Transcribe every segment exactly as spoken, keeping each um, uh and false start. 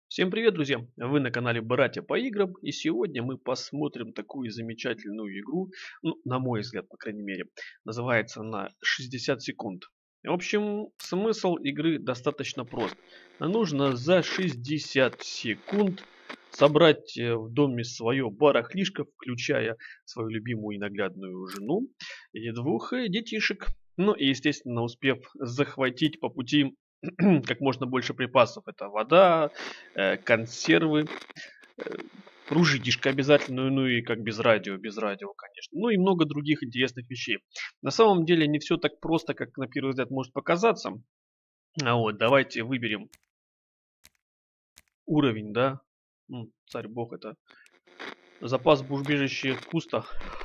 Всем привет, друзья! Вы на канале Братья по играм, и сегодня мы посмотрим такую замечательную игру, ну, на мой взгляд, по крайней мере. Называется она шестьдесят секунд. В общем, смысл игры достаточно прост. Нужно за шестьдесят секунд собрать в доме свое барахлишко, включая свою любимую и наглядную жену и двух детишек. Ну и, естественно, успев захватить по пути как можно больше припасов. Это вода, э, консервы, э, ружьишко обязательно, ну и как без радио, без радио, конечно. Ну и много других интересных вещей. На самом деле не все так просто, как на первый взгляд может показаться. А вот, давайте выберем уровень, да. М, Царь бог, это запас в убежище пусто.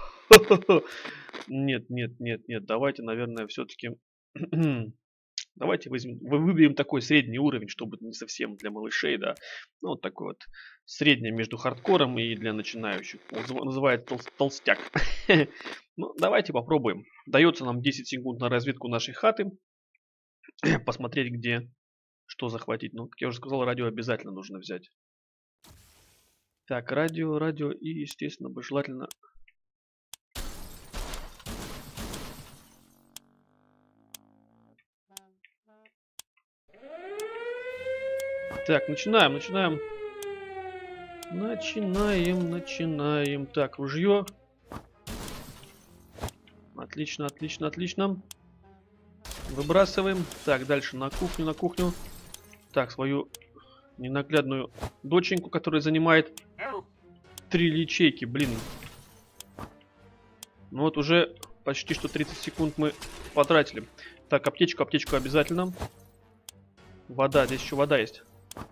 Нет, нет, нет, нет, давайте, наверное, все-таки давайте возьмем, вы- выберем такой средний уровень, чтобы не совсем для малышей, да. Ну, вот такой вот средний между хардкором и для начинающих. Назыв- Называется тол- толстяк. Ну, давайте попробуем. Дается нам десять секунд на разведку нашей хаты. Посмотреть, где что захватить. Ну, как я уже сказал, радио обязательно нужно взять. Так, радио, радио и, естественно, бы желательно... Так, начинаем, начинаем. Начинаем, начинаем. Так, ружье. Отлично, отлично, отлично. Выбрасываем. Так, дальше на кухню, на кухню. Так, свою ненаглядную доченьку, которая занимает три ячейки, блин. Ну вот уже почти что тридцать секунд мы потратили. Так, аптечку, аптечку обязательно. Вода, здесь еще вода есть.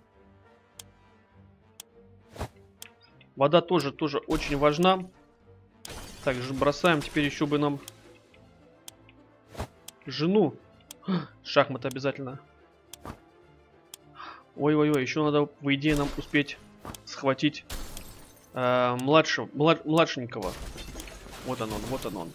Вода тоже, тоже очень важна. Также бросаем теперь еще бы нам жену. Шахматы обязательно. Ой-ой-ой, еще надо, по идее, нам успеть схватить э, младшего, млад, младшенького. Вот он, он, вот он, он.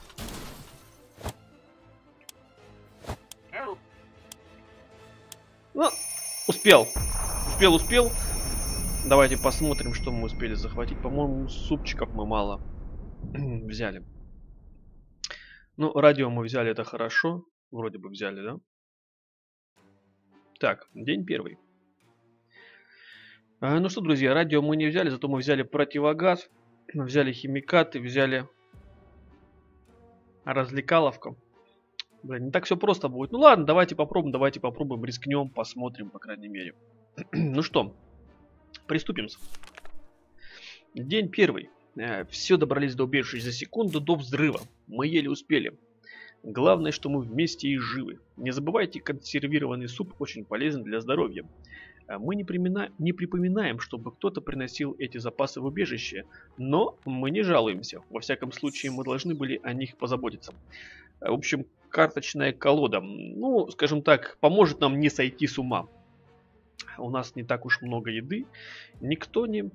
Ну, успел. Успел, успел. Давайте посмотрим, что мы успели захватить. По-моему, супчиков мы мало взяли. Ну, радио мы взяли, это хорошо. Вроде бы взяли, да? Так, день первый. А, ну что, друзья, радио мы не взяли, зато мы взяли противогаз. Взяли химикаты, взяли развлекаловку. Блин, не так все просто будет. Ну ладно, давайте попробуем, давайте попробуем, рискнем, посмотрим, по крайней мере. Ну что, приступим. День первый. Все добрались до убежища за секунду до взрыва. Мы еле успели. Главное, что мы вместе и живы. Не забывайте, консервированный суп очень полезен для здоровья. Мы не, примина... не припоминаем, чтобы кто-то приносил эти запасы в убежище, но мы не жалуемся. Во всяком случае, мы должны были о них позаботиться. В общем, карточная колода, ну, скажем так, поможет нам не сойти с ума. У нас не так уж много еды, никто не,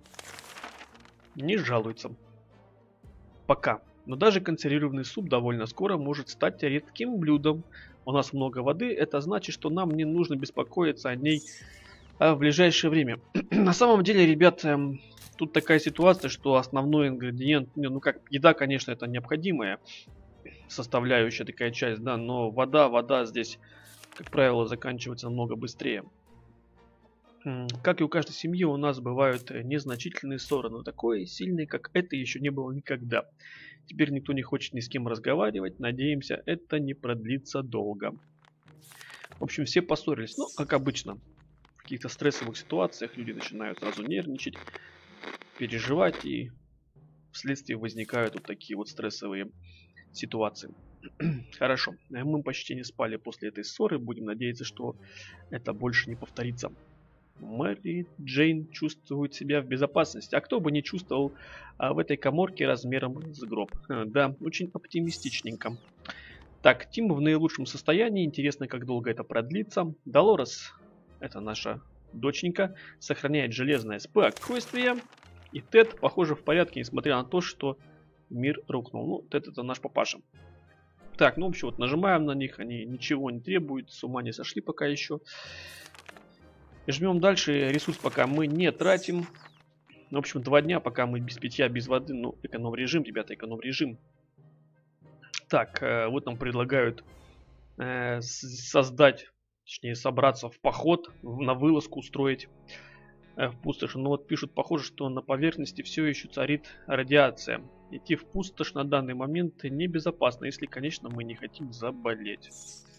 не жалуется. Пока. Но даже консервированный суп довольно скоро может стать редким блюдом. У нас много воды, это значит, что нам не нужно беспокоиться о ней а, в ближайшее время. На самом деле, ребят, эм, тут такая ситуация, что основной ингредиент, ну как, еда, конечно, это необходимая составляющая такая часть, да, но вода, вода здесь, как правило, заканчивается намного быстрее. Как и у каждой семьи, у нас бывают незначительные ссоры, но такой сильной, как это, еще не было никогда. Теперь никто не хочет ни с кем разговаривать, надеемся, это не продлится долго. В общем, все поссорились, ну, как обычно. В каких-то стрессовых ситуациях люди начинают сразу нервничать, переживать, и вследствие возникают вот такие вот стрессовые ситуации. Хорошо, мы почти не спали после этой ссоры, будем надеяться, что это больше не повторится. Мэри Джейн чувствует себя в безопасности, а кто бы не чувствовал а, в этой каморке размером с гроб. Да, очень оптимистичненько. Так, Тим в наилучшем состоянии, интересно, как долго это продлится. Долорес, это наша доченька, сохраняет железное спокойствие. И Тед, похоже, в порядке, несмотря на то, что мир рухнул. Ну, Тед это наш папаша. Так, ну, в общем, вот нажимаем на них, они ничего не требуют, с ума не сошли пока еще. Жмем дальше. Ресурс пока мы не тратим. В общем, два дня, пока мы без питья, без воды. Ну, эконом-режим, ребята, эконом-режим. Так, вот нам предлагают э, создать, точнее, собраться в поход, на вылазку устроить э, в пустошь. Но вот пишут, похоже, что на поверхности все еще царит радиация. Идти в пустошь на данный момент небезопасно, если, конечно, мы не хотим заболеть.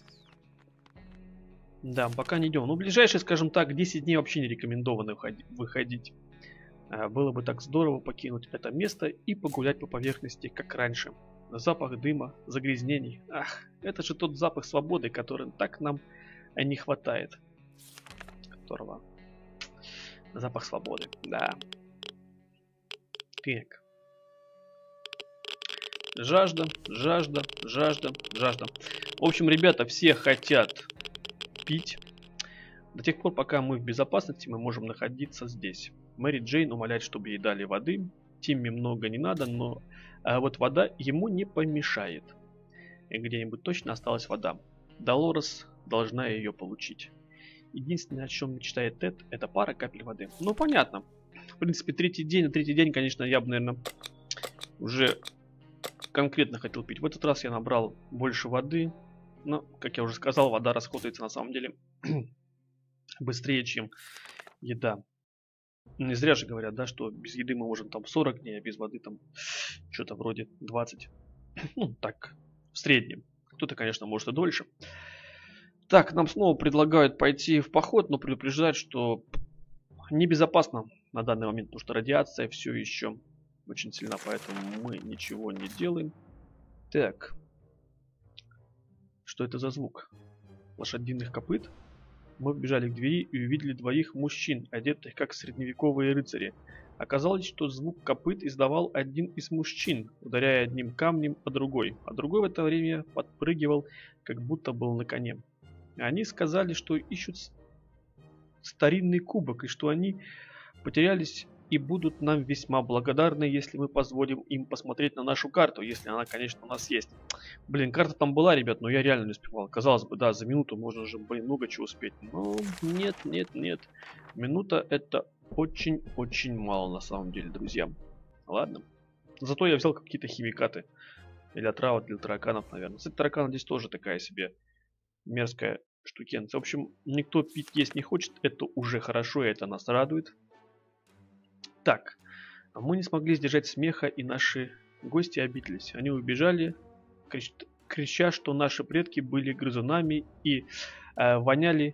Да, пока не идем. Ну, ближайшие, скажем так, десять дней вообще не рекомендовано выходить. Было бы так здорово покинуть это место и погулять по поверхности, как раньше. Запах дыма, загрязнений. Ах, это же тот запах свободы, который так нам не хватает. Которого... Запах свободы, да. Так. Жажда, жажда, жажда, жажда. В общем, ребята, все хотят пить. До тех пор, пока мы в безопасности, мы можем находиться здесь. Мэри Джейн умоляет, чтобы ей дали воды. Тимми много не надо, но а вот вода ему не помешает. И где-нибудь точно осталась вода. Долорес должна ее получить. Единственное, о чем мечтает Тед, это пара капель воды. Ну, понятно. В принципе, третий день, на третий день, конечно, я бы, наверное, уже конкретно хотел пить. В этот раз я набрал больше воды. Но, как я уже сказал, вода расходуется на самом деле быстрее, чем еда. Не зря же говорят, да, что без еды мы можем там сорок дней, а без воды там что-то вроде двадцать. Ну, так, в среднем. Кто-то, конечно, может и дольше. Так, нам снова предлагают пойти в поход, но предупреждают, что небезопасно на данный момент, потому что радиация все еще очень сильна, поэтому мы ничего не делаем. Так. Что это за звук? Лошадиных копыт? Мы вбежали к двери и увидели двоих мужчин, одетых как средневековые рыцари. Оказалось, что звук копыт издавал один из мужчин, ударяя одним камнем, а другой. А другой в это время подпрыгивал, как будто был на коне. Они сказали, что ищут старинный кубок, и что они потерялись и будут нам весьма благодарны, если мы позволим им посмотреть на нашу карту, если она, конечно, у нас есть. Блин, карта там была, ребят, но я реально не успевал. Казалось бы, да, за минуту можно же, блин, много чего успеть. Но нет, нет, нет. Минута это очень-очень мало на самом деле, друзья. Ладно. Зато я взял какие-то химикаты. Или отравы для тараканов, наверное. Кстати, тараканы здесь тоже такая себе мерзкая штукенция. В общем, никто пить есть не хочет. Это уже хорошо, и это нас радует. Так, мы не смогли сдержать смеха, и наши гости обиделись. Они убежали, крич... крича, что наши предки были грызунами и э, воняли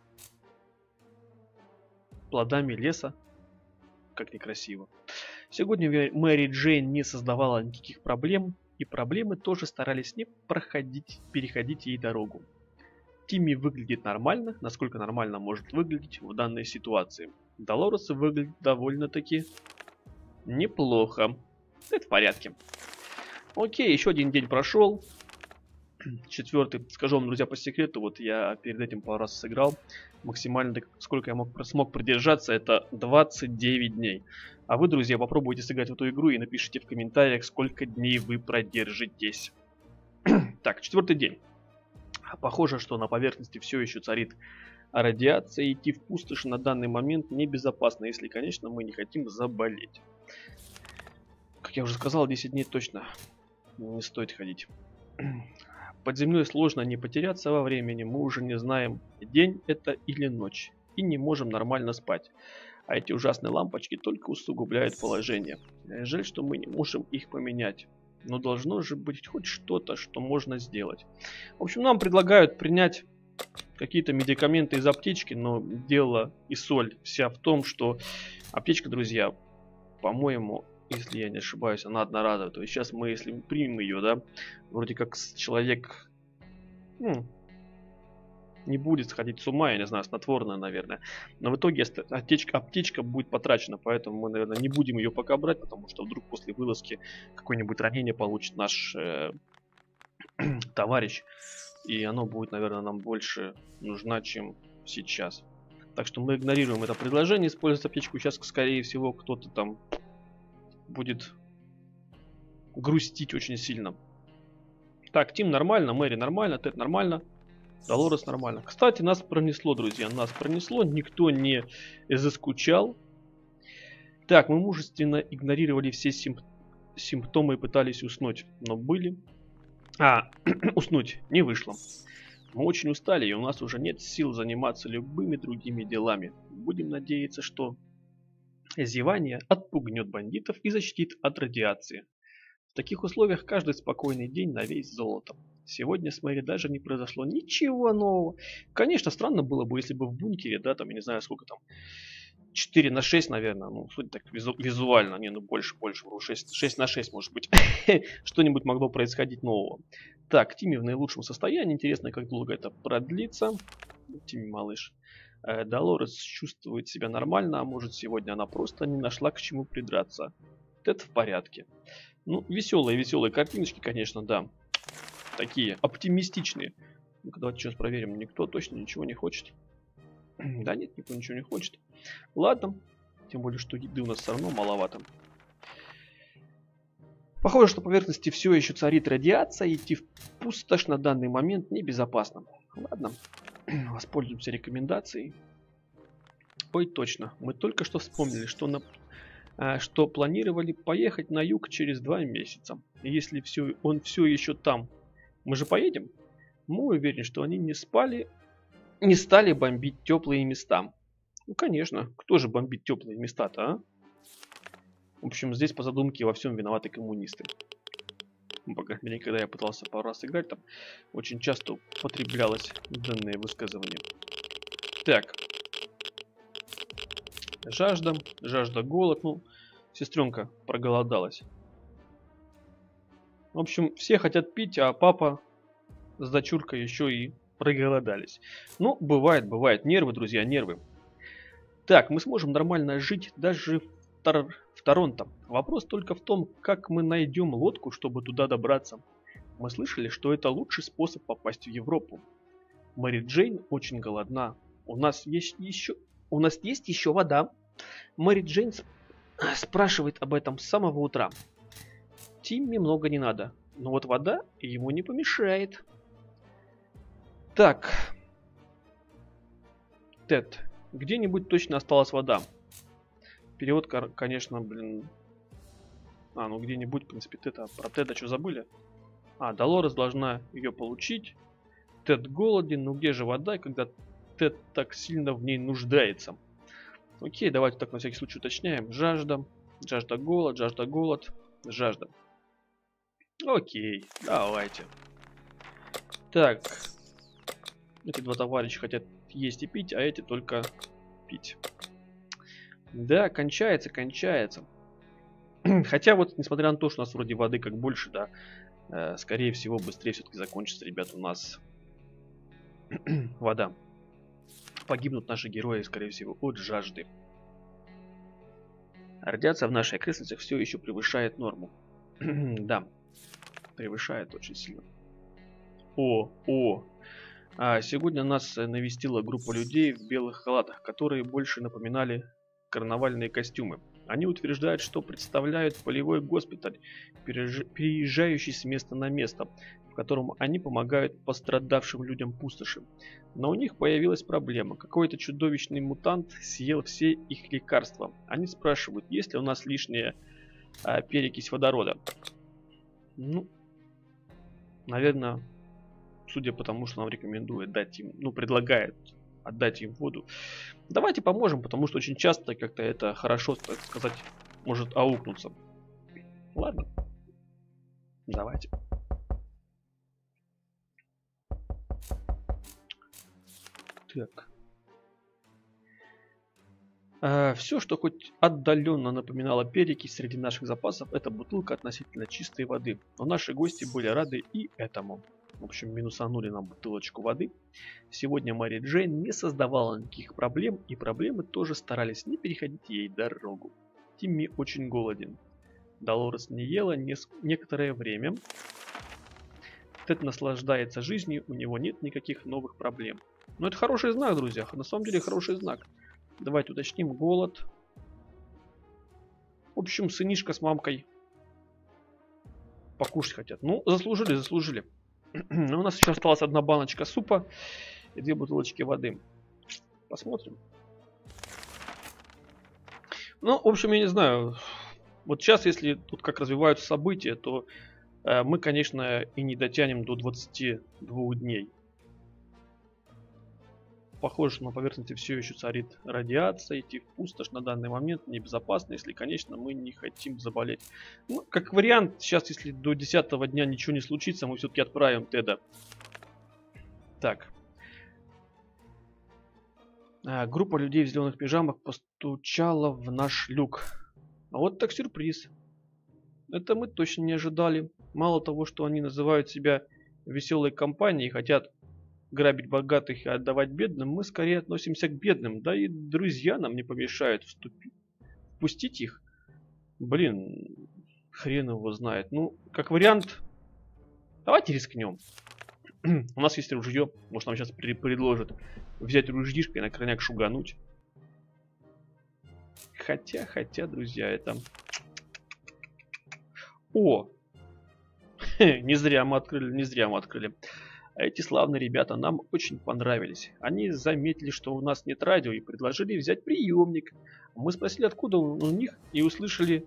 плодами леса. Как некрасиво. Сегодня Мэри Джейн не создавала никаких проблем, и проблемы тоже старались не проходить, переходить ей дорогу. Тимми выглядит нормально, насколько нормально может выглядеть в данной ситуации. Долорес выглядит довольно-таки неплохо. Это в порядке. Окей, еще один день прошел. Четвертый, скажу вам, друзья, по секрету, вот я перед этим пару раз сыграл. Максимально, сколько я мог, смог продержаться, это двадцать девять дней. А вы, друзья, попробуйте сыграть в эту игру и напишите в комментариях, сколько дней вы продержитесь. Так, четвертый день. Похоже, что на поверхности все еще царит радиация. Идти в пустошь на данный момент небезопасно, если, конечно, мы не хотим заболеть. Как я уже сказал, десять дней точно не стоит ходить. Под землей сложно не потеряться во времени. Мы уже не знаем, день это или ночь. И не можем нормально спать. А эти ужасные лампочки только усугубляют положение. Жаль, что мы не можем их поменять. Но должно же быть хоть что-то, что можно сделать. В общем, нам предлагают принять какие-то медикаменты из аптечки, но дело и соль вся в том, что аптечка, друзья, по-моему, если я не ошибаюсь, она одноразовая. То есть сейчас мы, если мы примем ее, да, вроде как человек ну, не будет сходить с ума, я не знаю, снотворная, наверное. Но в итоге аптечка, аптечка будет потрачена, поэтому мы, наверное, не будем ее пока брать, потому что вдруг после вылазки какое-нибудь ранение получит наш э, товарищ. И оно будет, наверное, нам больше нужна, чем сейчас. Так что мы игнорируем это предложение, использовать аптечку. Сейчас, скорее всего, кто-то там будет грустить очень сильно. Так, Тим нормально, Мэри нормально, Тед нормально. Долорес нормально. Кстати, нас пронесло, друзья. Нас пронесло. Никто не заскучал. Так, мы мужественно игнорировали все симп... симптомы и пытались уснуть. Но были... А, уснуть не вышло. Мы очень устали, и у нас уже нет сил заниматься любыми другими делами. Будем надеяться, что зевание отпугнет бандитов и защитит от радиации. В таких условиях каждый спокойный день на весь золотом. Сегодня с Мэри даже не произошло ничего нового. Конечно, странно было бы, если бы в бункере, да, там, я не знаю, сколько там, четыре на шесть, наверное, ну, судя так визу визуально, не, ну, больше, больше, шесть, шесть на шесть, может быть, что-нибудь могло происходить нового. Так, Тимми в наилучшем состоянии, интересно, как долго это продлится. Тимми, малыш. Долорес чувствует себя нормально, а может, сегодня она просто не нашла к чему придраться. Это в порядке. Ну, веселые-веселые картиночки, конечно, да. Такие оптимистичные. Ну-ка, давайте сейчас проверим. Никто точно ничего не хочет. Да нет, никто ничего не хочет. Ладно. Тем более, что еды у нас все равно маловато. Похоже, что по поверхности все еще царит радиация. Идти в пустошь на данный момент небезопасно. Ладно. Воспользуемся рекомендацией. Ой, точно. Мы только что вспомнили, что, на... что планировали поехать на юг через два месяца. И если все... он все еще там, мы же поедем? Мы уверены, что они не спали, не стали бомбить теплые места. Ну, конечно. Кто же бомбит теплые места-то, а? В общем, здесь по задумке во всем виноваты коммунисты. Ну, по крайней мере, когда я пытался пару раз играть, там очень часто употреблялось данное высказывание. Так. Жажда. Жажда, голод. Ну, сестренка проголодалась. В общем, все хотят пить, а папа с дочуркой еще и проголодались. Ну, бывает, бывает. Нервы, друзья, нервы. Так, мы сможем нормально жить даже в, Тор... в Торонто. Вопрос только в том, как мы найдем лодку, чтобы туда добраться. Мы слышали, что это лучший способ попасть в Европу. Мэри Джейн очень голодна. У нас есть еще... У нас есть еще вода. Мэри Джейн сп... спрашивает об этом с самого утра. Тимми много не надо. Но вот вода ему не помешает. Так. Тед. Где-нибудь точно осталась вода. Перевод, конечно, блин... А, ну где-нибудь, в принципе, Теда. Про Теда что, забыли? А, Долорес должна ее получить. Тед голоден, ну где же вода, когда Тед так сильно в ней нуждается? Окей, давайте так на всякий случай уточняем. Жажда, жажда, голод, жажда, голод, жажда. Окей, давайте. Так. Эти два товарища хотят есть и пить, а эти только пить. Да, кончается, кончается. Хотя вот, несмотря на то, что у нас вроде воды как больше, да, э, скорее всего, быстрее все-таки закончится, ребят, у нас вода. Погибнут наши герои, скорее всего, от жажды. Радиация в наших окрестностях все еще превышает норму. Да, превышает очень сильно. О, о. А сегодня нас навестила группа людей в белых халатах, которые больше напоминали карнавальные костюмы. Они утверждают, что представляют полевой госпиталь, переезжающий с места на место, в котором они помогают пострадавшим людям пустоши. Но у них появилась проблема. Какой-то чудовищный мутант съел все их лекарства. Они спрашивают, есть ли у нас лишняя а, перекись водорода. Ну, наверное, судя по тому, что нам рекомендует дать им, ну, предлагает отдать им воду. Давайте поможем, потому что очень часто как-то это хорошо, так сказать, может аукнуться. Ладно. Давайте. Так. А, все, что хоть отдаленно напоминало перекись среди наших запасов, это бутылка относительно чистой воды. Но наши гости были рады и этому. В общем, минусанули нам бутылочку воды. Сегодня Мэри Джейн не создавала никаких проблем, и проблемы тоже старались не переходить ей дорогу. Тимми очень голоден. Долорес не ела не некоторое время. Тед наслаждается жизнью, у него нет никаких новых проблем. Но это хороший знак, друзья, на самом деле хороший знак. Давайте уточним, голод. В общем, сынишка с мамкой покушать хотят. Ну, заслужили, заслужили. Ну, у нас еще осталась одна баночка супа и две бутылочки воды. Посмотрим. Ну, в общем, я не знаю. Вот сейчас, если тут как развиваются события, то э, мы, конечно, и не дотянем до двадцати двух дней. Похоже, что на поверхности все еще царит радиация, идти в пустошь на данный момент небезопасно, если, конечно, мы не хотим заболеть. Ну, как вариант, сейчас, если до десятого дня ничего не случится, мы все-таки отправим Теда. Так. А, группа людей в зеленых пижамах постучала в наш люк. А вот так сюрприз. Это мы точно не ожидали. Мало того, что они называют себя веселой компанией и хотят грабить богатых и отдавать бедным, мы скорее относимся к бедным. Да и друзья нам не помешают вступить. Впустить их? Блин, хрен его знает. Ну, как вариант, давайте рискнем. У нас есть ружье. Может, нам сейчас предложат взять ружьишко и на крайняк шугануть. Хотя, хотя, друзья, это... О! Не зря мы открыли, не зря мы открыли. Эти славные ребята нам очень понравились. Они заметили, что у нас нет радио, и предложили взять приемник. Мы спросили, откуда он у них, и услышали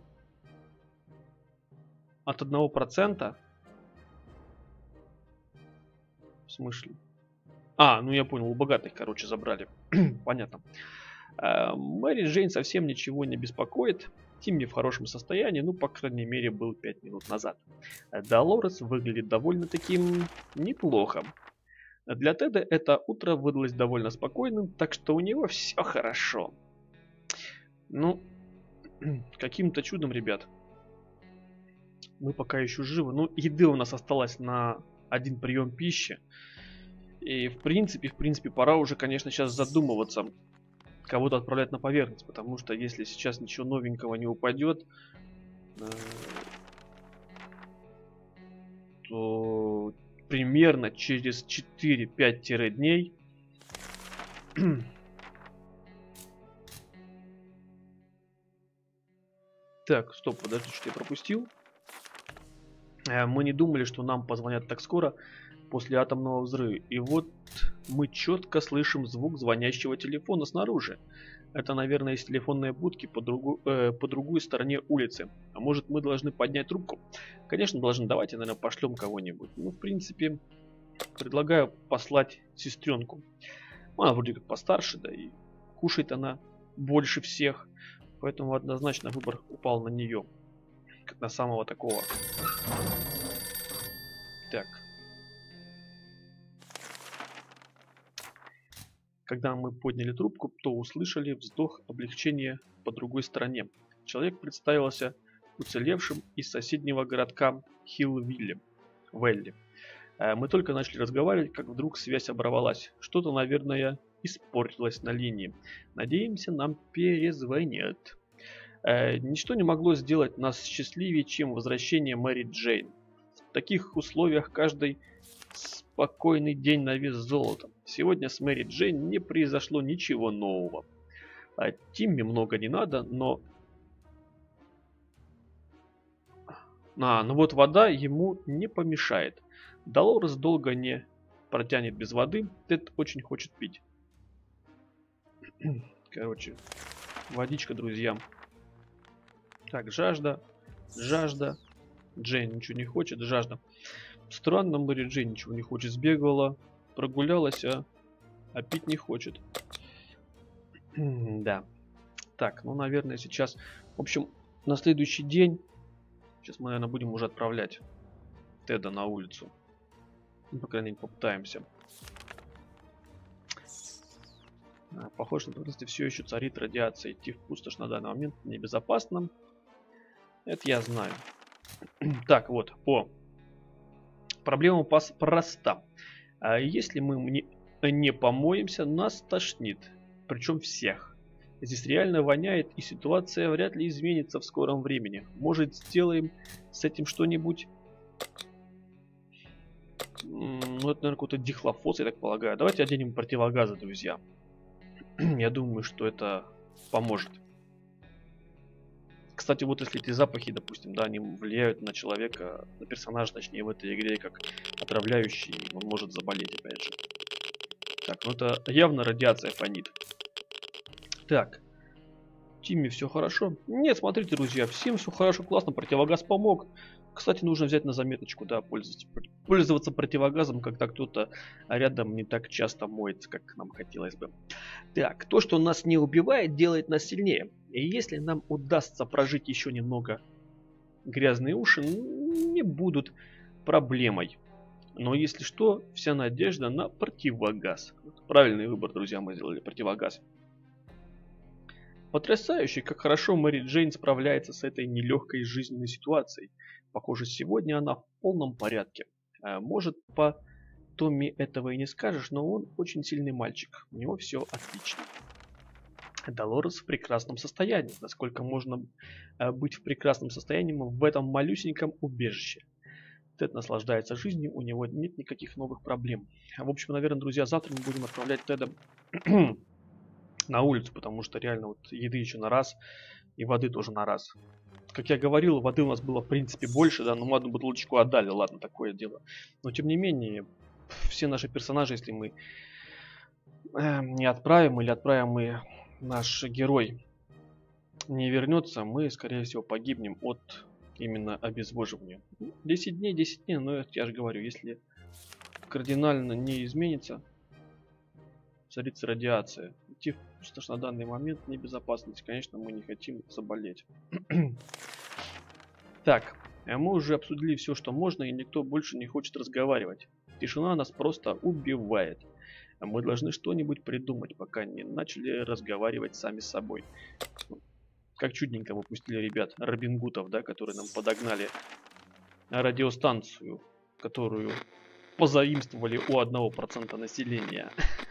от одного процента. В смысле? А, ну я понял, у богатых, короче, забрали. Понятно. Мэри Джейн совсем ничего не беспокоит. Тимми в хорошем состоянии, ну, по крайней мере, был пять минут назад. Долорес выглядит довольно таким неплохо. Для Теда это утро выдалось довольно спокойным, так что у него все хорошо. Ну, каким-то чудом, ребят, мы пока еще живы. Ну, еды у нас осталось на один прием пищи. И, в принципе, в принципе, пора уже, конечно, сейчас задумываться, кого-то отправлять на поверхность, потому что если сейчас ничего новенького не упадет, то примерно через четыре-пять дней так, стоп, подожди, что я пропустил. Мы не думали, что нам позвонят так скоро после атомного взрыва. И вот мы четко слышим звук звонящего телефона снаружи. Это, наверное, из телефонной будки по, другу, э, по другой стороне улицы. А может, мы должны поднять трубку? Конечно, должны. Давайте, наверное, пошлем кого-нибудь. Ну, в принципе, предлагаю послать сестренку. Она вроде как постарше, да и кушает она больше всех. Поэтому однозначно выбор упал на нее. Как на самого такого. Так. Когда мы подняли трубку, то услышали вздох облегчения по другой стороне. Человек представился уцелевшим из соседнего городка Хиллвилле. Вэлли. Мы только начали разговаривать, как вдруг связь оборвалась. Что-то, наверное, испортилось на линии. Надеемся, нам перезвонят. Ничто не могло сделать нас счастливее, чем возвращение Мэри Джейн. В таких условиях каждый спокойный день на вес золота. Сегодня с Мэри Джейн не произошло ничего нового. А Тимми много не надо, но... А, ну вот вода ему не помешает. Долорес долго не протянет без воды. Тед очень хочет пить. Короче, водичка, друзья. Так, жажда, жажда. Джейн ничего не хочет, жажда. Странно, Мэри Джейн ничего не хочет. Сбегала, прогулялась, а, а пить не хочет. Да. Так, ну, наверное, сейчас... В общем, на следующий день... Сейчас мы, наверное, будем уже отправлять Теда на улицу. Ну, по крайней мере, попытаемся. А, похоже, на поверхности все еще царит радиация. Идти в пустошь на данный момент небезопасно. Это я знаю. Так, вот. О. Проблема проста. Если мы не, не помоемся, нас тошнит. Причем всех. Здесь реально воняет, и ситуация вряд ли изменится в скором времени. Может, сделаем с этим что-нибудь? Ну, это, наверное, какой-то дихлофос, я так полагаю. Давайте оденем противогазы, друзья. Я думаю, что это поможет. Кстати, вот если эти запахи, допустим, да, они влияют на человека, на персонажа, точнее, в этой игре, как отравляющий, он может заболеть, опять же. Так, ну это явно радиация фонит. Так. Тимми, все хорошо? Нет, смотрите, друзья, всем все хорошо, классно, противогаз помог. Кстати, нужно взять на заметочку, да, пользоваться, пользоваться противогазом, когда кто-то рядом не так часто моется, как нам хотелось бы. Так, то, что нас не убивает, делает нас сильнее. И если нам удастся прожить еще немного, грязные уши не будут проблемой. Но если что, вся надежда на противогаз. Правильный выбор, друзья, мы сделали противогаз. Потрясающе, как хорошо Мэри Джейн справляется с этой нелегкой жизненной ситуацией. Похоже, сегодня она в полном порядке. Может, по Томми этого и не скажешь, но он очень сильный мальчик. У него все отлично. Долорес в прекрасном состоянии. Насколько можно быть в прекрасном состоянии в этом малюсеньком убежище. Тед наслаждается жизнью, у него нет никаких новых проблем. В общем, наверное, друзья, завтра мы будем отправлять Теда на улицу, потому что реально вот еды еще на раз и воды тоже на раз. Как я говорил, воды у нас было в принципе больше, да, но мы одну бутылочку отдали, ладно, такое дело. Но тем не менее, все наши персонажи, если мы э, не отправим или отправим мы, наш герой не вернется, мы, скорее всего, погибнем от именно обезвоживания. десять дней, десять дней, но я же говорю, если кардинально не изменится, царится радиация. Идти в пустошь на данный момент небезопасность. Конечно, мы не хотим заболеть. Так, мы уже обсудили все, что можно, и никто больше не хочет разговаривать. Тишина нас просто убивает. Мы должны что-нибудь придумать, пока не начали разговаривать сами с собой. Как чудненько мы пустили ребят, Робингутов, да, которые нам подогнали радиостанцию, которую позаимствовали у одного процента населения.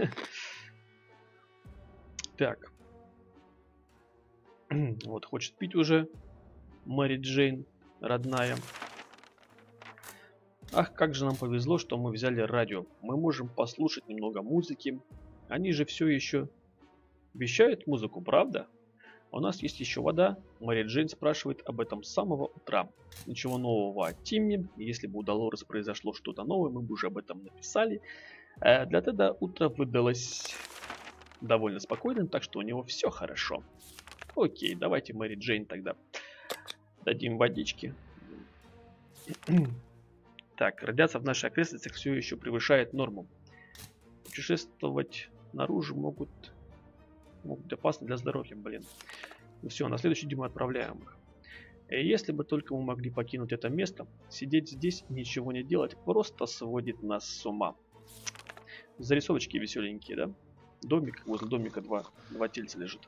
Так. Вот, хочет пить уже Мэри Джейн, родная. Ах, как же нам повезло, что мы взяли радио. Мы можем послушать немного музыки. Они же все еще вещают музыку, правда? У нас есть еще вода. Мэри Джейн спрашивает об этом с самого утра. Ничего нового о Тимми. Если бы у Долорес произошло что-то новое, мы бы уже об этом написали. Для Теда утро выдалось довольно спокойным, так что у него все хорошо. Окей, давайте Мэри Джейн тогда дадим водички. Так, радиация в наших окрестностях все еще превышает норму. Путешествовать наружу могут, могут быть опасны для здоровья, блин. Ну все, на следующий день мы отправляем их. И если бы только мы могли покинуть это место, сидеть здесь и ничего не делать просто сводит нас с ума. Зарисовочки веселенькие, да? Домик, возле домика два, два тельца лежит.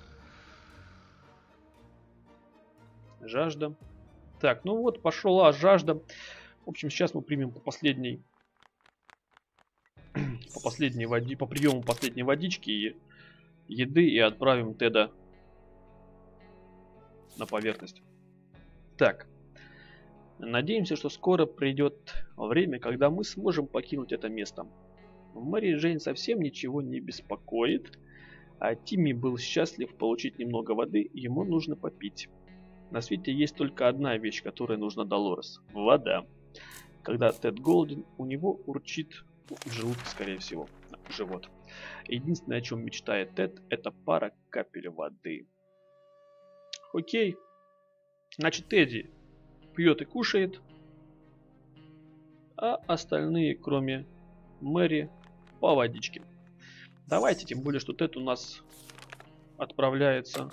Жажда. Так, ну вот пошла жажда. В общем, сейчас мы примем по последней, по последней воде, по приему последней водички и еды и отправим Теда на поверхность. Так. Надеемся, что скоро придет время, когда мы сможем покинуть это место. Мэри Джейн совсем ничего не беспокоит, а Тимми был счастлив получить немного воды, ему нужно попить. На свете есть только одна вещь, которая нужна Долорес – вода. Когда Тед голоден, у него урчит в желудке, скорее всего, живот. Единственное, о чем мечтает Тед, это пара капель воды. Окей. Значит, Тедди пьет и кушает, а остальные, кроме Мэри, по водичке. Давайте, тем более, что Тед у нас отправляется...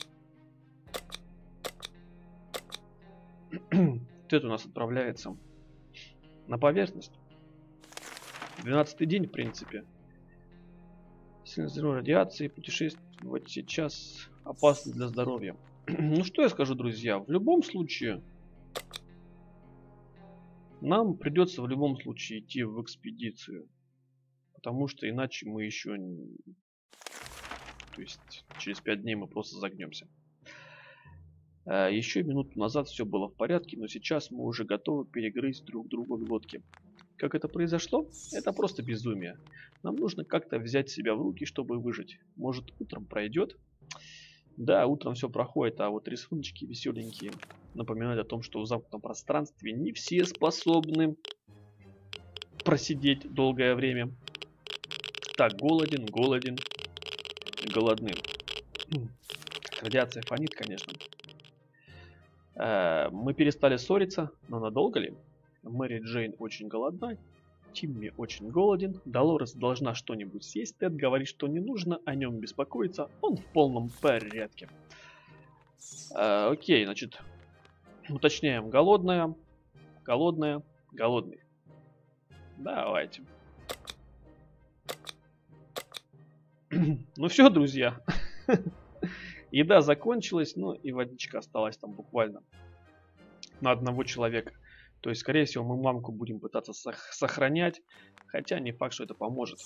Тед у нас отправляется на поверхность. двенадцатый день, в принципе. Сильно взрыв радиации, путешествовать сейчас опасно для здоровья. Ну что я скажу, друзья, в любом случае нам придется в любом случае идти в экспедицию. Потому что иначе мы еще не... То есть через пять дней мы просто загнемся. Еще минуту назад все было в порядке, но сейчас мы уже готовы перегрызть друг другу глотки. Как это произошло? Это просто безумие. Нам нужно как-то взять себя в руки, чтобы выжить. Может, утром пройдет? Да, утром все проходит, а вот рисуночки веселенькие напоминают о том, что в замкнутом пространстве не все способны просидеть долгое время. Так, голоден, голоден, голодным. Радиация фонит, конечно. Э, мы перестали ссориться, но надолго ли? Мэри Джейн очень голодна, Тимми очень голоден, Долорес должна что-нибудь съесть, Тед говорит, что не нужно о нем беспокоиться, он в полном порядке. Э, окей, значит, уточняем. Голодная, голодная, голодный. Давайте. Ну все, друзья. Еда закончилась, ну и водичка осталась там буквально на одного человека. То есть, скорее всего, мы мамку будем пытаться сох- сохранять, хотя не факт, что это поможет.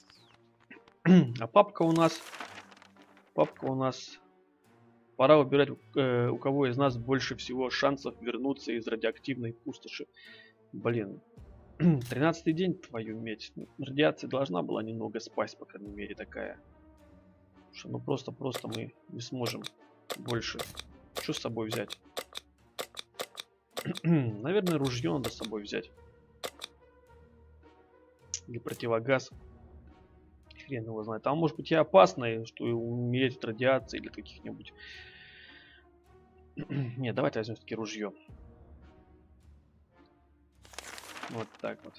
А папка у нас... Папка у нас... Пора выбирать, э, у кого из нас больше всего шансов вернуться из радиоактивной пустоши. Блин. тринадцатый день, твою медь. Радиация должна была немного спасть, по крайней мере, такая. Потому что ну просто-просто мы не сможем больше. Что с собой взять? Наверное, ружье надо с собой взять. Или противогаз. Хрен его знает. Там может быть и опасно, что умереть от радиации или каких-нибудь... Нет, давайте возьмем все-таки ружье. Вот так вот.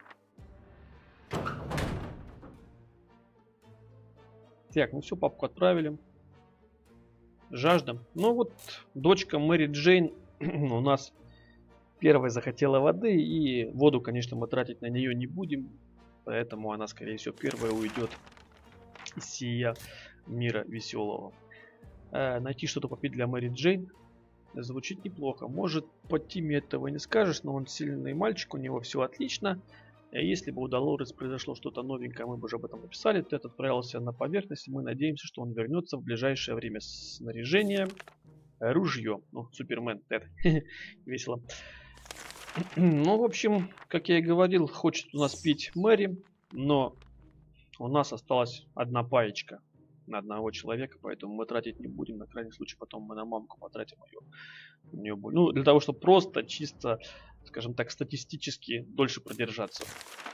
Так, ну все, папку отправили. Жажда. Ну вот, дочка Мэри Джейн у нас первая захотела воды. И воду, конечно, мы тратить на нее не будем. Поэтому она, скорее всего, первая уйдет из сия мира веселого. Э, найти что-то попить для Мэри Джейн звучит неплохо. Может, по Тиме этого не скажешь, но он сильный мальчик, у него все отлично. Если бы у Долорес произошло что-то новенькое, мы бы уже об этом написали. Тед отправился на поверхность, мы надеемся, что он вернется в ближайшее время. Снаряжение, ружье. Ну, Супермен, Тед. Весело. Ну, в общем, как я и говорил, хочет у нас пить Мэри, но у нас осталась одна паечка на одного человека, поэтому мы тратить не будем. На крайний случай потом мы на мамку потратим ее. У нее будет. Ну, для того, чтобы просто, чисто, скажем так, статистически дольше продержаться.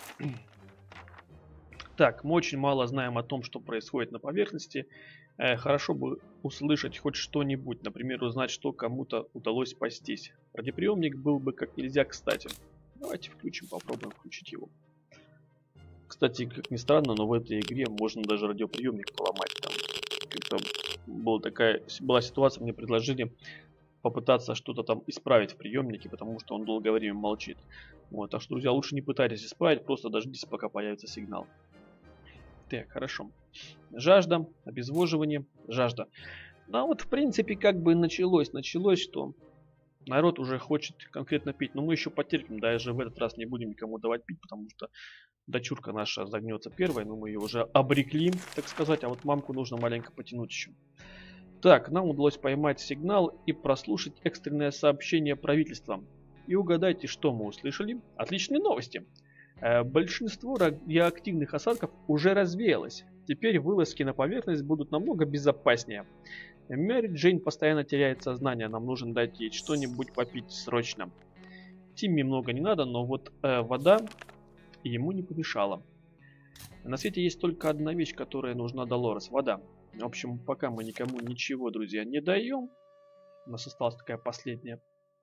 Так, мы очень мало знаем о том, что происходит на поверхности. Э, хорошо бы услышать хоть что-нибудь. Например, узнать, что кому-то удалось спастись. Радиоприемник был бы как нельзя кстати. Давайте включим, попробуем включить его. Кстати, как ни странно, но в этой игре можно даже радиоприемник поломать. Там как-то была такая была ситуация, мне предложили попытаться что-то там исправить в приемнике, потому что он долгое время молчит. Вот, так что, друзья, лучше не пытайтесь исправить, просто дождитесь, пока появится сигнал. Так, хорошо. Жажда, обезвоживание, жажда. Ну, а вот, в принципе, как бы началось. Началось, что народ уже хочет конкретно пить. Но мы еще потерпим, даже в этот раз не будем никому давать пить, потому что дочурка наша загнется первой, но мы ее уже обрекли, так сказать. А вот мамку нужно маленько потянуть еще. Так, нам удалось поймать сигнал и прослушать экстренное сообщение правительства. И угадайте, что мы услышали? Отличные новости. Э, большинство радиоактивных осадков уже развеялось. Теперь вылазки на поверхность будут намного безопаснее. Мэри Джейн постоянно теряет сознание, нам нужно дать ей что-нибудь попить срочно. Тимми много не надо, но вот э, вода ему не помешала. На свете есть только одна вещь, которая нужна Долорес – вода. В общем, пока мы никому ничего, друзья, не даем. У нас осталась такая последняя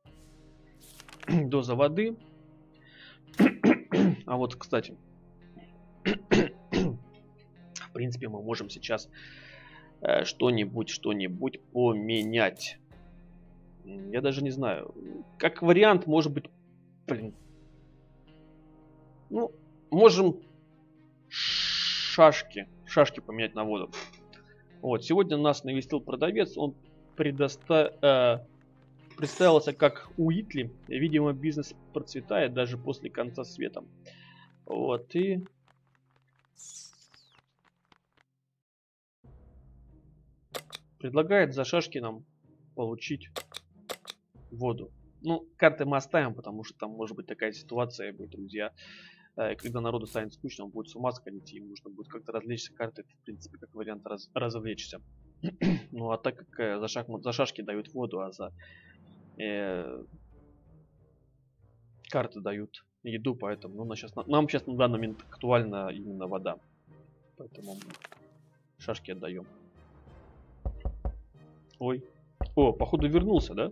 доза воды. А вот, кстати, в принципе, мы можем сейчас э, что-нибудь, что-нибудь поменять. Я даже не знаю. Как вариант, может быть, блин. Ну, можем шашки, шашки поменять на воду. Вот, сегодня нас навестил продавец, он предоста... э, представился как Уитли. Видимо, бизнес процветает даже после конца света. Вот, и... предлагает за шашки нам получить воду. Ну, карты мы оставим, потому что там может быть такая ситуация, будет, друзья. Когда народу станет скучно, он будет с ума сходить, и им нужно будет как-то развлечься. Карты, в принципе, как вариант раз, развлечься. Ну а так как э, за, шахмат, за шашки дают воду, а за э, карты дают еду, поэтому ну, на сейчас, нам сейчас на данный момент актуальна именно вода. Поэтому мы шашки отдаем. Ой. О, походу вернулся, да?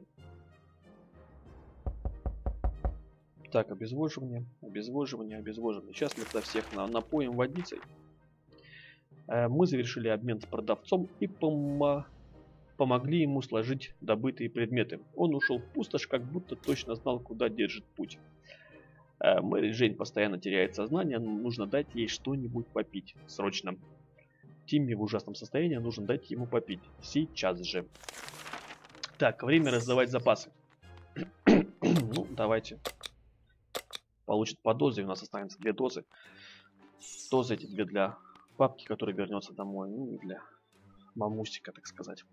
Так, обезвоживание, обезвоживание, обезвоживание. Сейчас мы тогда всех на, напоим водицей. Э, мы завершили обмен с продавцом и помо помогли ему сложить добытые предметы. Он ушел в пустошь, как будто точно знал, куда держит путь. Э, Мэри Джейн постоянно теряет сознание, нужно дать ей что-нибудь попить. Срочно. Тимми в ужасном состоянии, нужно дать ему попить. Сейчас же. Так, время раздавать запасы. Ну, давайте. Получит по дозе, у нас останется две дозы. Дозы эти две для папки, который вернется домой, ну и для мамусика, так сказать.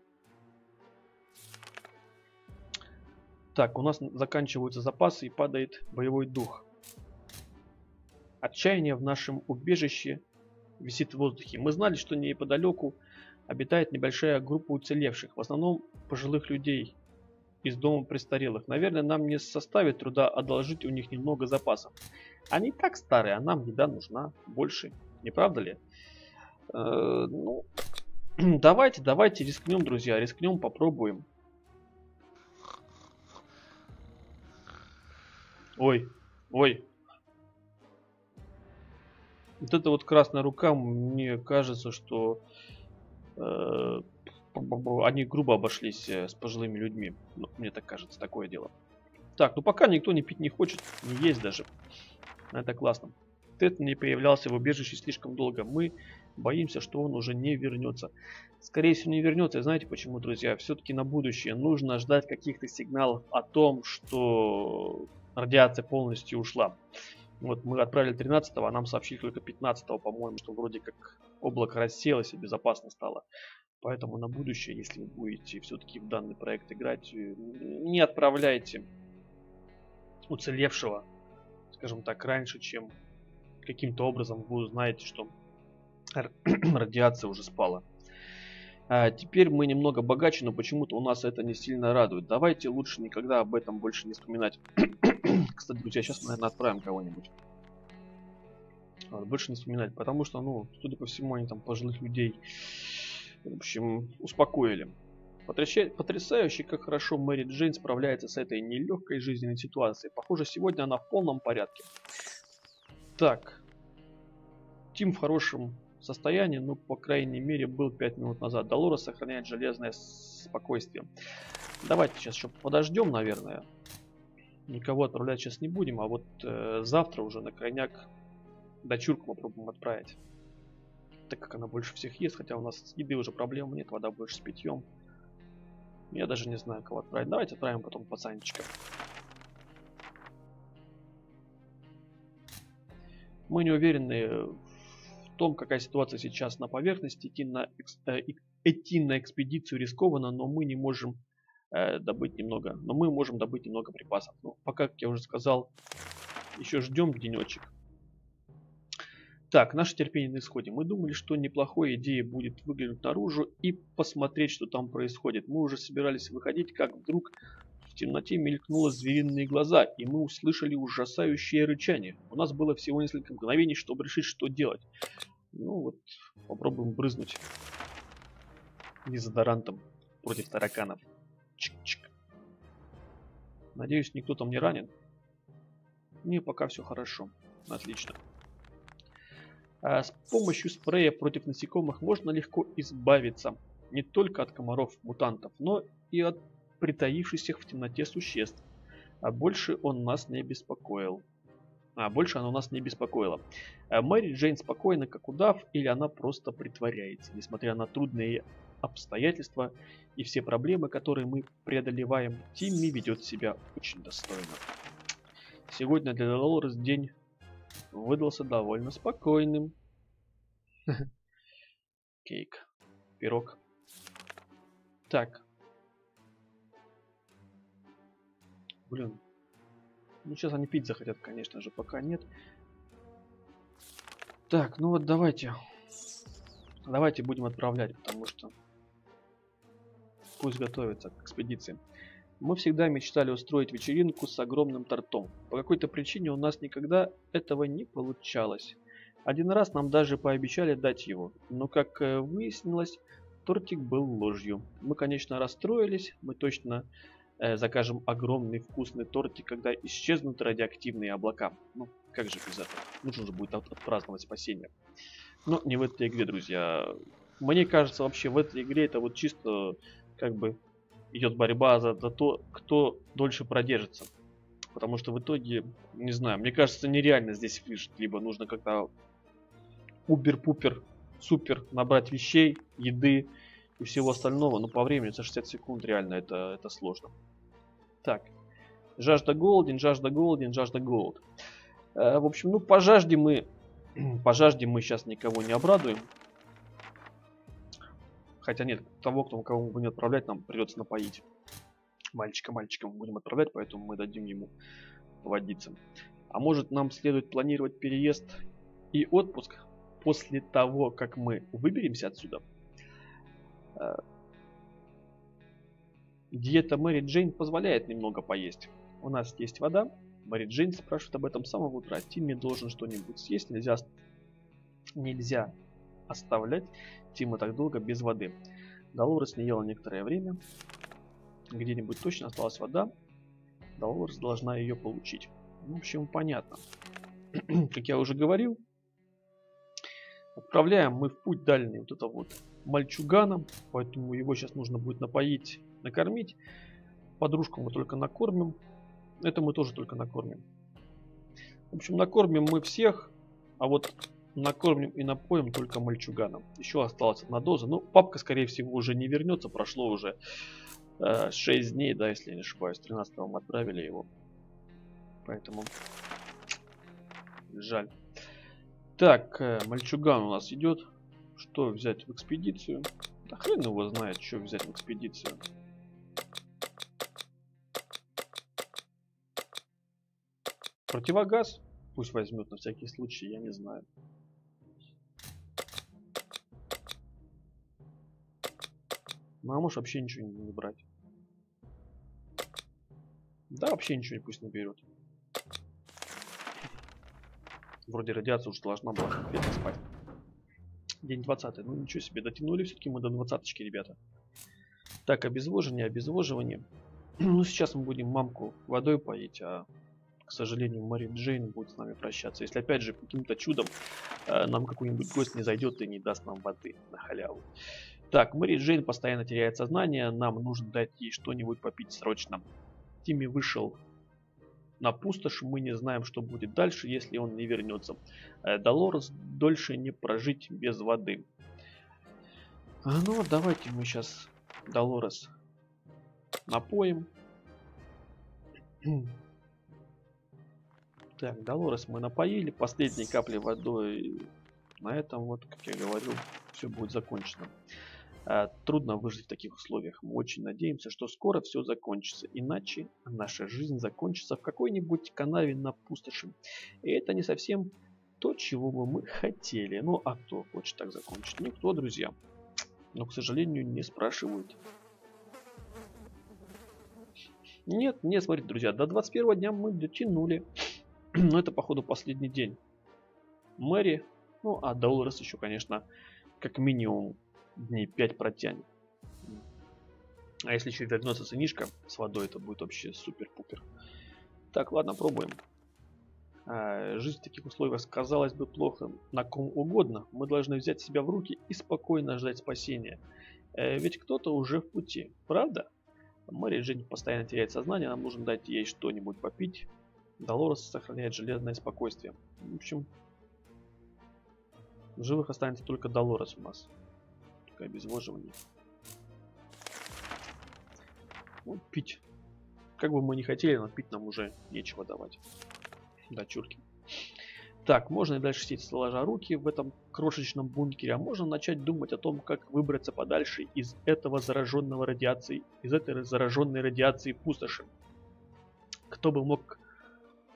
Так, у нас заканчиваются запасы и падает боевой дух. Отчаяние в нашем убежище висит в воздухе. Мы знали, что неподалеку обитает небольшая группа уцелевших, в основном пожилых людей из дома престарелых. Наверное, нам не составит труда одолжить у них немного запасов. Они так старые, а нам еда нужна больше. Не правда ли? Э, ну, давайте, давайте рискнем, друзья, рискнем, попробуем. Ой, ой. Вот эта вот красная рука, мне кажется, что э, они грубо обошлись с пожилыми людьми. Ну, мне так кажется, такое дело. Так, ну пока никто не пить не хочет, не есть даже. Это классно. Тед не появлялся в убежище слишком долго. Мы боимся, что он уже не вернется. Скорее всего, не вернется. И знаете почему, друзья? Все-таки на будущее нужно ждать каких-то сигналов о том, что радиация полностью ушла. Вот мы отправили тринадцатого, а нам сообщили только пятнадцатого, по-моему, что вроде как облако рассеялось и безопасно стало. Поэтому на будущее, если вы будете все-таки в данный проект играть, не отправляйте уцелевшего, скажем так, раньше, чем каким-то образом вы узнаете, что радиация уже спала. А теперь мы немного богаче, но почему-то у нас это не сильно радует. Давайте лучше никогда об этом больше не вспоминать. Кстати, друзья, сейчас мы, наверное, отправим кого-нибудь. Больше не вспоминать, потому что, ну, судя по всему, они там пожилых людей, в общем, успокоили. Потрясающе, как хорошо Мэри Джейн справляется с этой нелегкой жизненной ситуацией. Похоже, сегодня она в полном порядке. Так. Тим в хорошем состоянии, ну, по крайней мере, был пять минут назад. Долорес сохраняет железное спокойствие. Давайте сейчас еще подождем, наверное. Никого отправлять сейчас не будем, а вот э, завтра уже на крайняк дочурку попробуем отправить. Так как она больше всех ест, хотя у нас с еды уже проблем нет, вода больше с питьем. Я даже не знаю, кого отправить. Давайте отправим потом пацанчика. Мы не уверены в том, какая ситуация сейчас на поверхности. Идти на, э, идти на экспедицию рискованно, но мы не можем э, добыть немного. Но мы можем добыть немного припасов. Ну, пока, как я уже сказал, еще ждем денечек. Так, наше терпение на исходе. Мы думали, что неплохой идеей будет выглянуть наружу и посмотреть, что там происходит. Мы уже собирались выходить, как вдруг в темноте мелькнуло звериные глаза, и мы услышали ужасающее рычание. У нас было всего несколько мгновений, чтобы решить, что делать. Ну вот, попробуем брызнуть дезодорантом против тараканов. Чик-чик. Надеюсь, никто там не ранен. Не, пока все хорошо. Отлично. А с помощью спрея против насекомых можно легко избавиться не только от комаров-мутантов, но и от притаившихся в темноте существ. А больше он нас не беспокоил. А больше оно нас не беспокоило. А Мэри Джейн спокойна, как удав, или она просто притворяется. Несмотря на трудные обстоятельства и все проблемы, которые мы преодолеваем, Тимми ведет себя очень достойно. Сегодня для Долорес день выдался довольно спокойным. Кейк. Пирог. Так. Блин. Ну, сейчас они пить захотят, конечно же, пока нет. Так, ну вот давайте. Давайте будем отправлять, потому что Пусть готовится к экспедиции. Мы всегда мечтали устроить вечеринку с огромным тортом. По какой-то причине у нас никогда этого не получалось. Один раз нам даже пообещали дать его, но, как выяснилось, тортик был ложью. Мы, конечно, расстроились, мы точно э, закажем огромный вкусный тортик, когда исчезнут радиоактивные облака. Ну, как же без этого? Нужно же будет от отпраздновать спасение. Но не в этой игре, друзья. Мне кажется, вообще в этой игре это вот чисто как бы идет борьба за, за то, кто дольше продержится. Потому что в итоге, не знаю, мне кажется, нереально здесь выжить. Либо нужно как-то убер-пупер, супер набрать вещей, еды и всего остального. Но по времени за шестьдесят секунд реально это, это сложно. Так. Жажда голоден, жажда голоден, жажда голод. Э, в общем, ну по жажде мы... По жажде мы сейчас никого не обрадуем. Хотя нет, того, кто, кого мы будем отправлять, нам придется напоить. Мальчика мальчиком будем отправлять, поэтому мы дадим ему водиться. А может, нам следует планировать переезд и отпуск после того, как мы выберемся отсюда? Диета Мэри Джейн позволяет немного поесть. У нас есть вода. Мэри Джейн спрашивает об этом с самого утра. Тимми должен что-нибудь съесть. Нельзя, нельзя оставлять Тима так долго без воды. Долорес не ела некоторое время. Где-нибудь точно осталась вода. Долорес должна ее получить. В общем, понятно. Как я уже говорил, отправляем мы в путь дальний вот это вот мальчугана. Поэтому его сейчас нужно будет напоить, накормить. Подружку мы только накормим. Это мы тоже только накормим. В общем, накормим мы всех. А вот накормим и напоим только мальчугана. Еще осталась одна доза. Ну, папка, скорее всего, уже не вернется. Прошло уже э, шесть дней, да, если я не ошибаюсь. тринадцатого мы отправили его. Поэтому жаль. Так, э, мальчуган у нас идет. Что взять в экспедицию? Да хрен его знает, что взять в экспедицию. Противогаз? Пусть возьмет на всякий случай, я не знаю. Ну, а может вообще ничего не, не брать. Да, вообще ничего не пусть не берет. Вроде радиация уже должна была конкретно спать. День двадцатый. Ну ничего себе, дотянули все-таки мы до двадцаточки, ребята. Так, обезвоживание, обезвоживание. Ну, сейчас мы будем мамку водой поить, а, к сожалению, Мэри Джейн будет с нами прощаться. Если опять же каким-то чудом э, нам какой-нибудь гость не зайдет и не даст нам воды на халяву. Так, Мэри Джейн постоянно теряет сознание, нам нужно дать ей что-нибудь попить срочно. Тимми вышел на пустошь, мы не знаем, что будет дальше, если он не вернется. Э, Долорес дольше не прожить без воды. А, ну вот давайте мы сейчас Долорес напоим. Так, Долорес мы напоили, последней капли водой. На этом вот, как я говорил, все будет закончено. Трудно выжить в таких условиях. Мы очень надеемся, что скоро все закончится. Иначе наша жизнь закончится в какой-нибудь канаве на пустоши. И это не совсем то, чего бы мы хотели. Ну, а кто хочет так закончить? Никто, друзья. Но, к сожалению, не спрашивают. Нет, нет, смотрите, друзья, до двадцать первого дня мы дотянули. Но это, походу, последний день. Мэри, ну, а Долорес еще, конечно, как минимум дней пять протянет. А если еще вернется сынишка с водой, это будет вообще супер-пупер. Так, ладно, пробуем. А, жизнь в таких условиях, казалось бы, плохо на ком угодно. Мы должны взять себя в руки и спокойно ждать спасения. А, ведь кто-то уже в пути, правда? Мэри Джейн постоянно теряет сознание, нам нужно дать ей что-нибудь попить. Долорес сохраняет железное спокойствие. В общем, в живых останется только Долорес у нас. Только обезвоживание. Ну, пить. Как бы мы ни хотели, но пить нам уже нечего давать. Дочурки. Так, можно и дальше сидеть сложа руки в этом крошечном бункере, а можно начать думать о том, как выбраться подальше из этого зараженного радиацией, из этой зараженной радиацией пустоши. Кто бы мог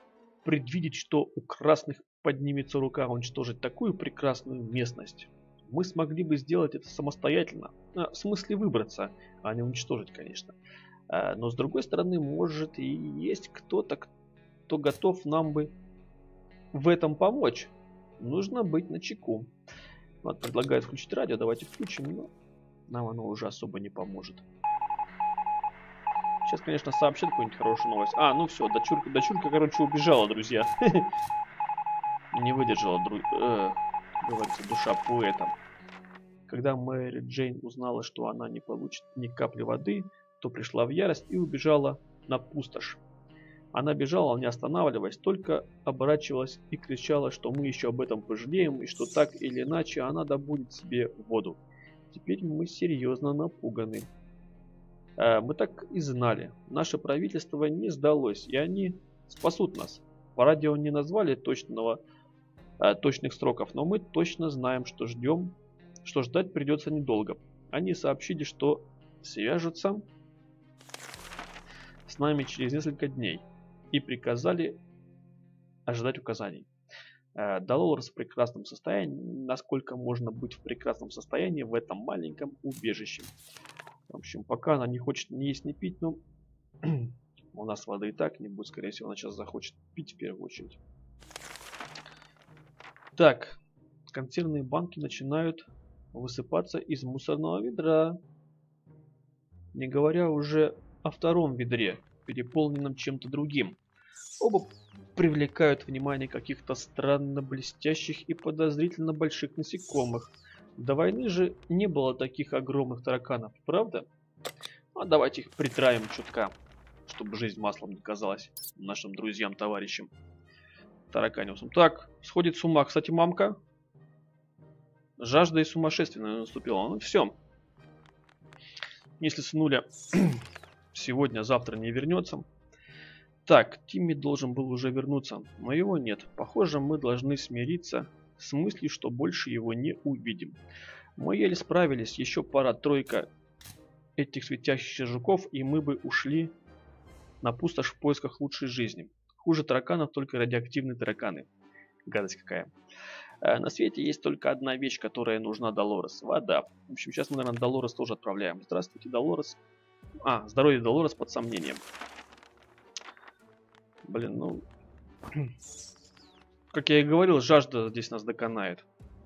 предвидеть, что у красных поднимется рука уничтожить такую прекрасную местность? Мы смогли бы сделать это самостоятельно. В смысле выбраться, а не уничтожить, конечно. Но с другой стороны, может и есть кто-то, кто готов нам бы в этом помочь. Нужно быть начеку. Вот, предлагает включить радио, давайте включим, но нам оно уже особо не поможет. Сейчас, конечно, сообщат какую-нибудь хорошую новость. А, ну все, дочурка, дочурка, короче, убежала, друзья. Не выдержала, говорится, душа поэта. Когда Мэри Джейн узнала, что она не получит ни капли воды, то пришла в ярость и убежала на пустошь. Она бежала, не останавливаясь, только оборачивалась и кричала, что мы еще об этом пожалеем, и что так или иначе она добудет себе воду. Теперь мы серьезно напуганы. Мы так и знали. Наше правительство не сдалось, и они спасут нас. По радио не назвали точного, точных сроков, но мы точно знаем, что ждем, что ждать придется недолго. Они сообщили, что свяжутся с нами через несколько дней и приказали ожидать указаний. Долорес в прекрасном состоянии, насколько можно быть в прекрасном состоянии в этом маленьком убежище. В общем, пока она не хочет ни есть, ни пить, но у нас воды и так не будет, скорее всего, она сейчас захочет пить в первую очередь. Так, консервные банки начинают высыпаться из мусорного ведра, не говоря уже о втором ведре, переполненном чем-то другим. Оба привлекают внимание каких-то странно блестящих и подозрительно больших насекомых. До войны же не было таких огромных тараканов, правда? А давайте их притравим чутка, чтобы жизнь маслом не казалась нашим друзьям-товарищам. Тараканиусом. Так, сходит с ума, кстати, мамка. Жажда и сумасшествие наступила. Ну все. Если сынуля сегодня, завтра не вернется. Так, Тимми должен был уже вернуться, но его нет. Похоже, мы должны смириться с мыслью, что больше его не увидим. Мы еле справились, еще пара-тройка этих светящихся жуков, и мы бы ушли на пустошь в поисках лучшей жизни. Хуже тараканов только радиоактивные тараканы. Гадость какая. На свете есть только одна вещь, которая нужна Долорес. Вода. В общем, сейчас мы, наверное, Долорес тоже отправляем. Здравствуйте, Долорес. А, здоровье Долорес под сомнением. Блин, ну... Как я и говорил, жажда здесь нас доконает.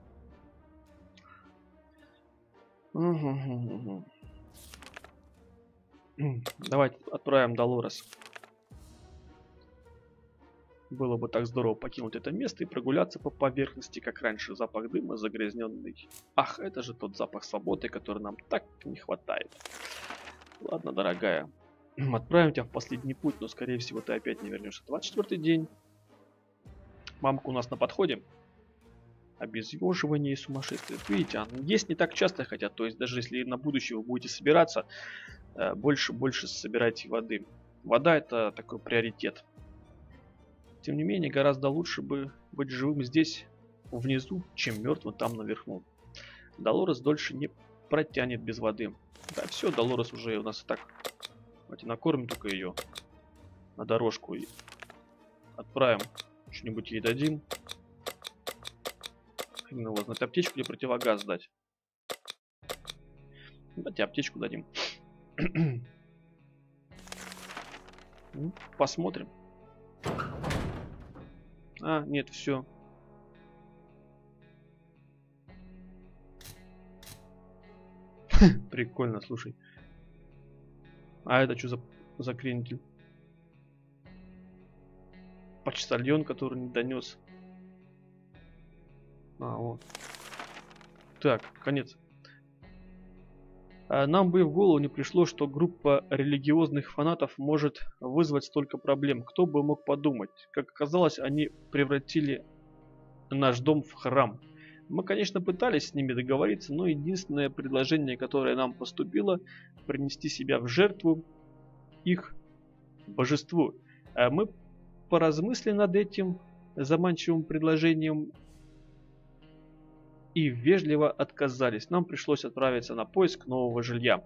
Давайте отправим Долорес. Было бы так здорово покинуть это место и прогуляться по поверхности, как раньше. Запах дыма загрязненный. Ах, это же тот запах свободы, который нам так не хватает. Ладно, дорогая. Отправим тебя в последний путь, но скорее всего ты опять не вернешься. двадцать четвёртый день. Мамка у нас на подходе. Обезвоживание и сумасшествие. Видите, есть не так часто, хотя, то есть даже если на будущее вы будете собираться, больше-больше собирайте воды. Вода — это такой приоритет. Тем не менее, гораздо лучше бы быть живым здесь, внизу, чем мертвым там наверху. Долорес дольше не протянет без воды. Да, все, Долорес уже у нас и так. Давайте накормим только ее на дорожку и отправим. Что-нибудь ей дадим. Ну, вот, надо аптечку или противогаз дать. Давайте аптечку дадим. Ну, посмотрим. А, нет, все. Прикольно, слушай. А это что за, за крендель? Почтальон, который не донес. А, вот. Так, конец. Нам бы в голову не пришло, что группа религиозных фанатов может вызвать столько проблем. Кто бы мог подумать? Как оказалось, они превратили наш дом в храм. Мы, конечно, пытались с ними договориться, но единственное предложение, которое нам поступило, принести себя в жертву их божеству. Мы поразмыслили над этим заманчивым предложением и вежливо отказались. Нам пришлось отправиться на поиск нового жилья.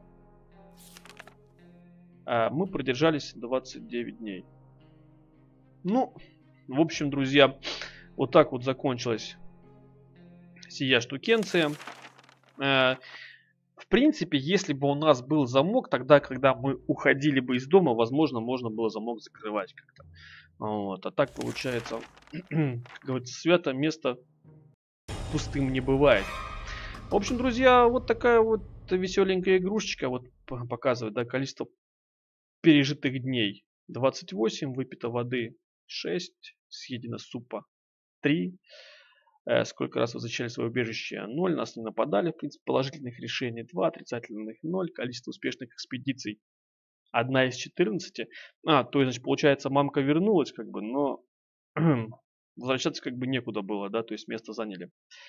Мы продержались двадцать девять дней. Ну, в общем, друзья, вот так вот закончилась сия штукенция. Э, в принципе, если бы у нас был замок, тогда, когда мы уходили бы из дома, возможно, можно было замок закрывать как-то. Вот. А так получается, как говорится, свято место пустым не бывает. В общем, друзья, вот такая вот веселенькая игрушечка вот п- показывает, да, количество пережитых дней. двадцать восемь, выпито воды шесть, съедено супа три. Э, сколько раз вы защищали свое убежище? Ноль. Нас не нападали, в принципе, положительных решений два, отрицательных ноль. Количество успешных экспедиций одна из четырнадцати. А, то есть, значит, получается, мамка вернулась, как бы, но возвращаться как бы некуда было, да, то есть место заняли.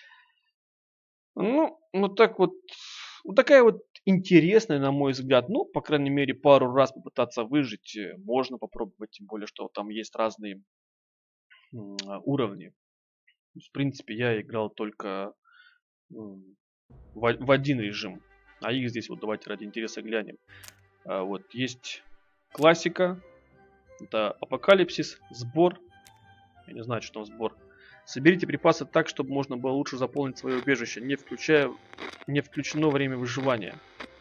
Ну, вот так вот, вот такая вот интересная, на мой взгляд, ну, по крайней мере, пару раз попытаться выжить э, можно попробовать, тем более, что там есть разные м, а, уровни. То есть, в принципе, я играл только м, в, о- в один режим, а их здесь вот давайте ради интереса глянем. А, вот есть классика, это апокалипсис, сбор, я не знаю, что там сбор. Соберите припасы так, чтобы можно было лучше заполнить свое убежище, не включая, не включено время выживания.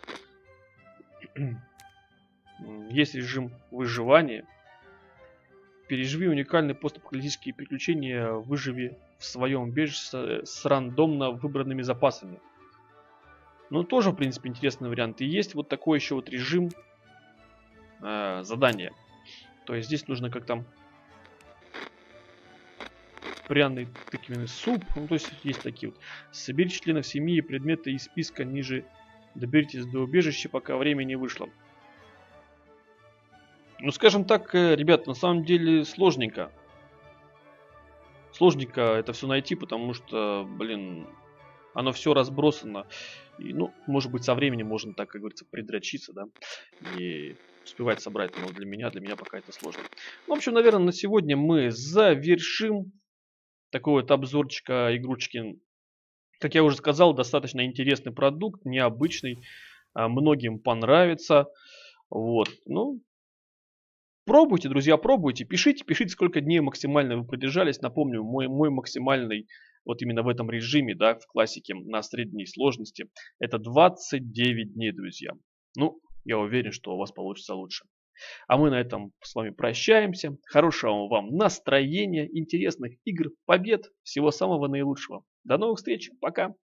Есть режим выживания. Переживи уникальные постапокалиптические приключения, выживи в своем убежище с рандомно выбранными запасами. Ну, тоже, в принципе, интересный вариант. И есть вот такой еще вот режим э, задания. То есть здесь нужно как там пряный тыквенный суп. Ну, то есть есть такие вот. Соберите членов семьи и предметы из списка ниже. Доберитесь до убежища, пока время не вышло. Ну, скажем так, э, ребят, на самом деле сложненько. Сложненько это все найти, потому что, блин, оно все разбросано. И, ну, может быть, со временем можно так, как говорится, придрочиться, да, и успевать собрать. Но для меня, для меня пока это сложно. Ну, в общем, наверное, на сегодня мы завершим такой вот обзорчика игрушечки. Как я уже сказал, достаточно интересный продукт, необычный, а, многим понравится. Вот, ну, пробуйте, друзья, пробуйте, пишите, пишите, сколько дней максимально вы продержались. Напомню, мой, мой максимальный, вот именно в этом режиме, да, в классике на средней сложности, это двадцать девять дней, друзья. Ну, я уверен, что у вас получится лучше. А мы на этом с вами прощаемся. Хорошего вам настроения, интересных игр, побед, всего самого наилучшего. До новых встреч, пока!